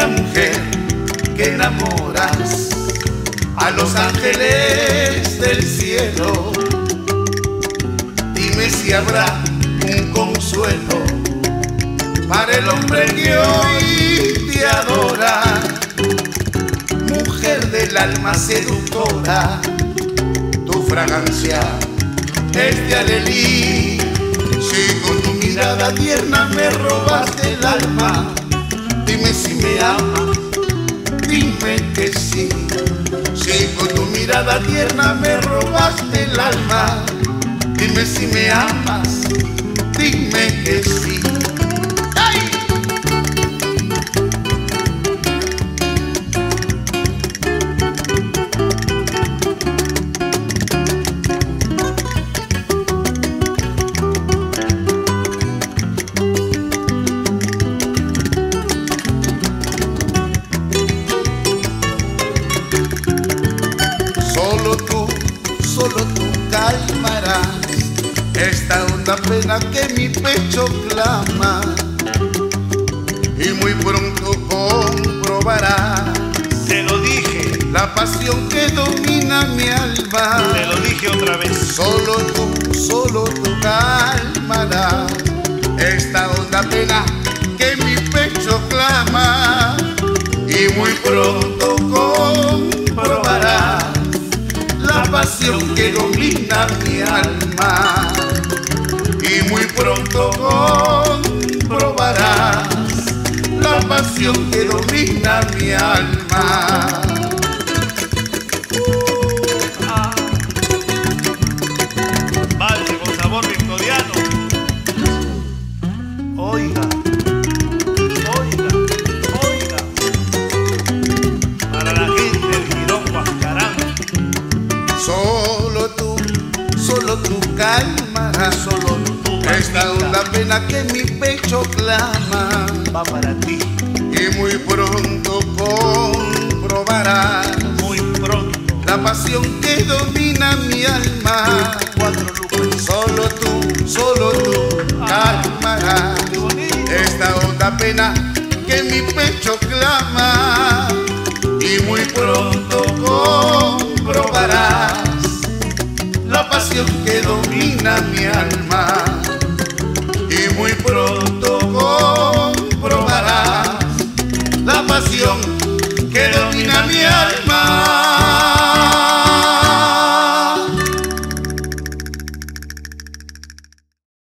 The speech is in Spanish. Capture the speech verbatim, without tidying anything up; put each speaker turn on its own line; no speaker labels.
una mujer que enamoras a los ángeles del cielo. Dime si habrá un consuelo para el hombre que hoy te adora. Mujer del alma seductora, tu fragancia es de alelí. Si con tu mirada tierna me robaste el alma, dime si me amas, dime que sí. Si con tu mirada tierna me robaste el alma, dime si me amas, dime que sí. ¡Ay! Solo tú, solo tú calmarás esta honda pena que mi pecho clama, y muy pronto comprobarás,
te lo dije,
la pasión que domina mi alma.
te lo dije otra vez.
Solo tú, solo tú calmarás esta honda pena que mi pecho clama, y muy pronto comprobarás la pasión que domina mi alma. Y muy pronto comprobarás la pasión que domina mi alma.
Ah. Vale, con sabor victoriano. Oiga, oiga, oiga. Para la gente del Girón Huascarán.
Solo tú, solo tú calmarás, solo tú esta honda pena que mi pecho clama,
Va para ti,
y muy pronto comprobarás
muy pronto.
la pasión que domina mi alma.
Cuatro lucas.
Solo tú, solo tú calmarás
Qué bonito.
esta honda pena que mi pecho clama, y muy pronto comprobarás la pasión que domina mi alma. Y muy pronto comprobarás la pasión que domina mi alma.